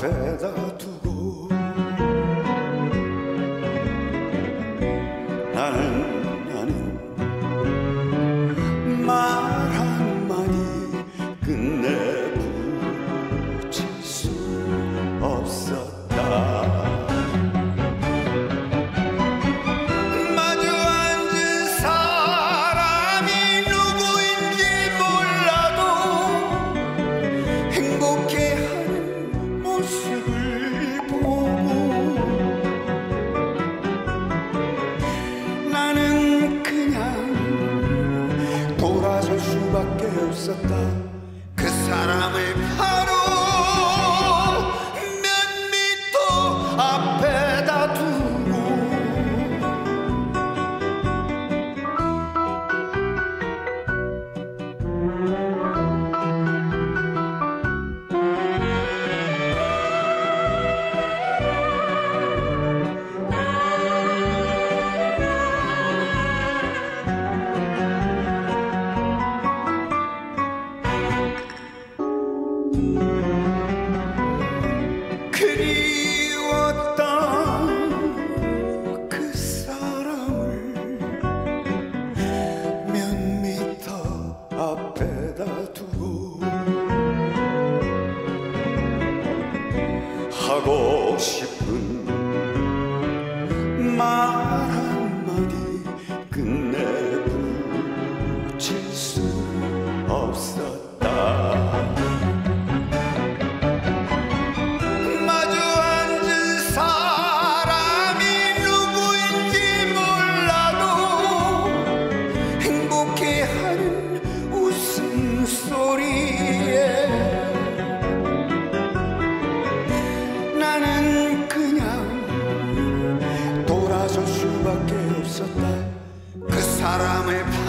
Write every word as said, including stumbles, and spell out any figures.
앞에다 두고 나는 나는 말 한마디 끝내 붙일 수 없었다. 마주 앉은 사람이 누구인지 몰라도 행복해하는 모습을 보고 나는 그냥 돌아설 수밖에 없었다. 그 사람을 바로 몇 미터 앞에다 두고 그리웠던 그 사람을 몇 미터 앞에다 두고 하고 싶은 말 한마디 끝내 붙일 수 없었다. 마주 앉은 사람이 누구인지 몰라도 행복해하는 웃음소리에 나는 그냥 돌아설 수밖에 없었다. 그 사람의